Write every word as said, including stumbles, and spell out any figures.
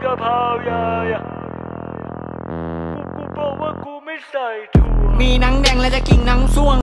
กะเพรายากูกูบอกว่ากูไม่ใส่ถั่วมีหนังแดงและจะกินหนังส่วง